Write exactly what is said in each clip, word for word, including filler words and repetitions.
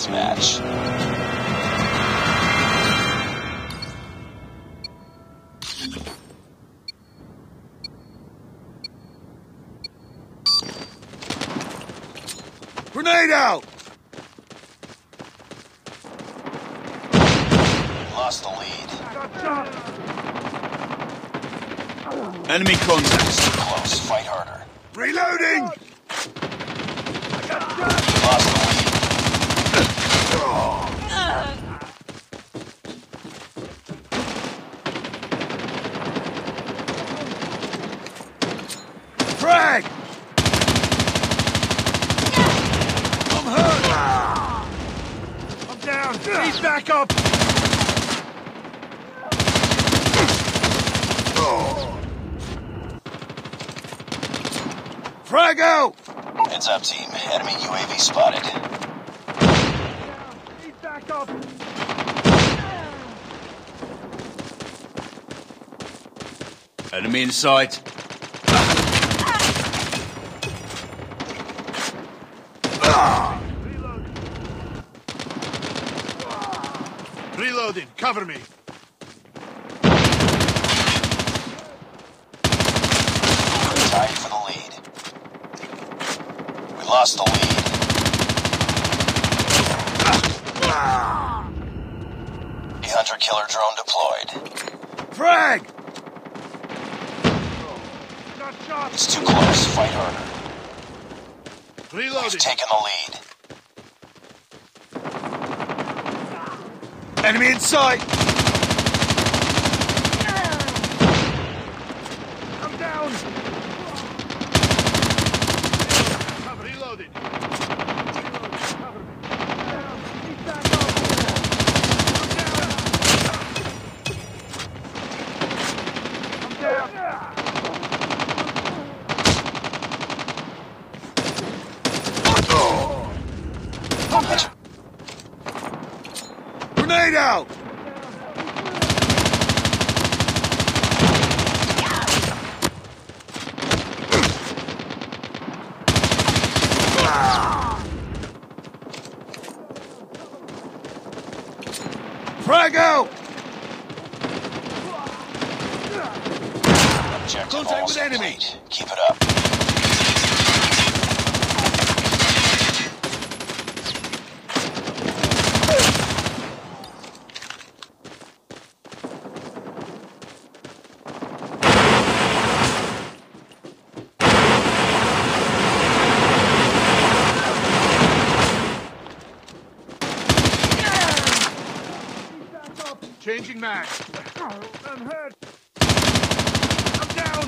Deathmatch. Grenade out! Lost the lead. Enemy contacts. Too close. Fight harder. Reloading! Lost the lead. Frag! I'm hurt! I'm down! He's back up! Frag out! Heads up, team. Enemy U A V spotted. He's back up! Enemy in sight. Reloading. Cover me. Tied for the lead. We lost the lead. The hunter killer drone deployed. Frag! It's too close. Fight harder. Reloading. We've taken the lead. Enemy in sight! I'm down! Reloading. Cover me. He's back up. I'm down. I'm down. Grenade out! Frag out! Objective Contact almost with enemy. complete. Keep it up. Changing mag. I'm hurt. I'm down.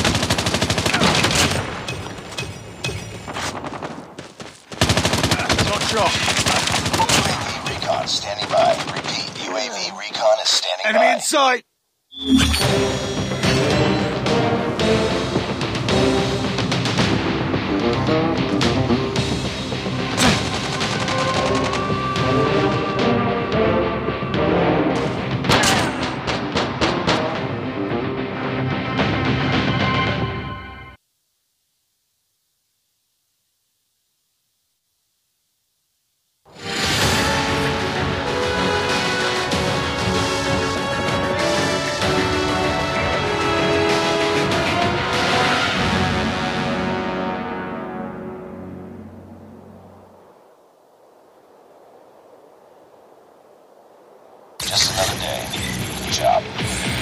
Not shot. U A V recon standing by. Repeat, U A V recon is standing Enemy by. in sight. Just another day. Good job.